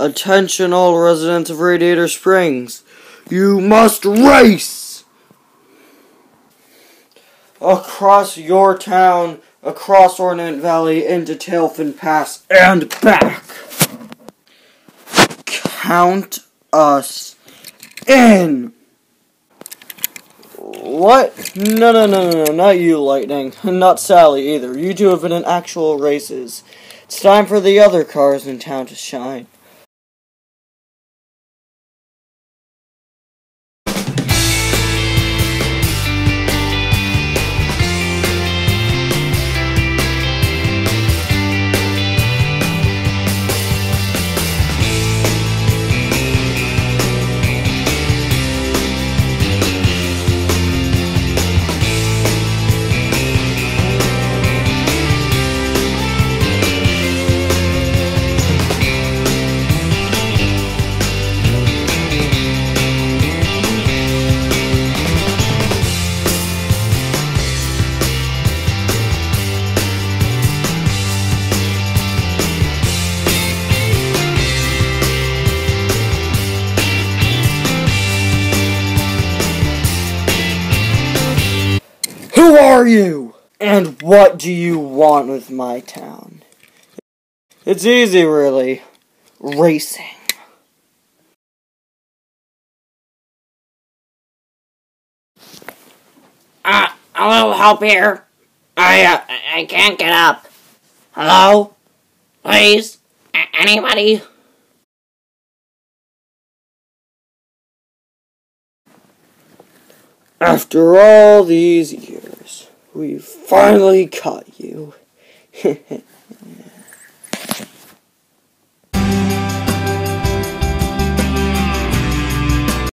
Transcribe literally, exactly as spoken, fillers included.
Attention all residents of Radiator Springs. You must race across your town, across Ornament Valley, into Tailfin Pass, and back. Count us in. What? No, no, no, no, no, not you, Lightning. Not Sally, either. You two have been in actual races. It's time for the other cars in town to shine. Who are you? And what do you want with my town? It's easy, really. Racing. Uh, a little help here. I, uh, I can't get up. Hello? Please? A- anybody? After all these years, we've finally caught you.